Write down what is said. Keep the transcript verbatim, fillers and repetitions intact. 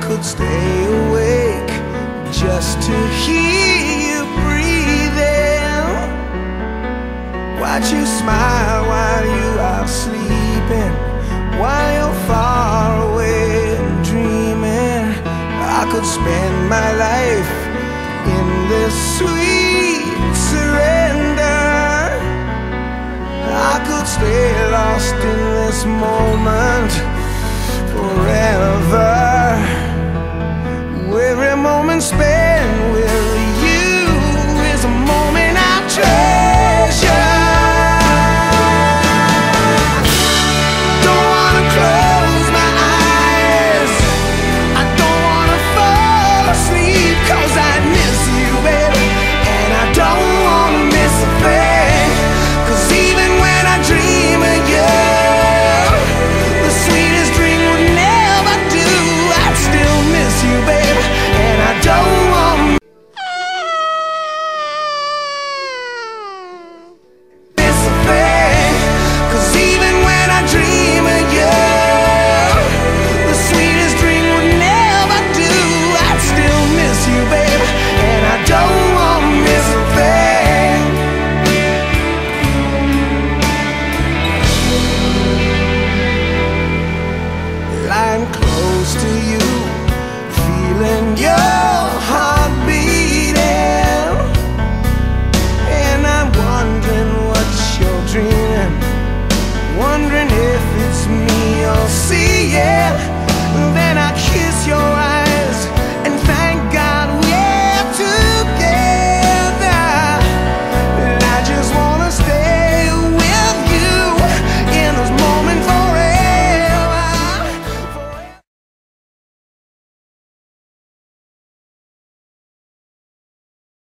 could stay awake just to hear you breathing. Watch you smile while you are sleeping, while you're far away and dreaming. I could spend my life in this sweet surrender. I could stay lost in this moment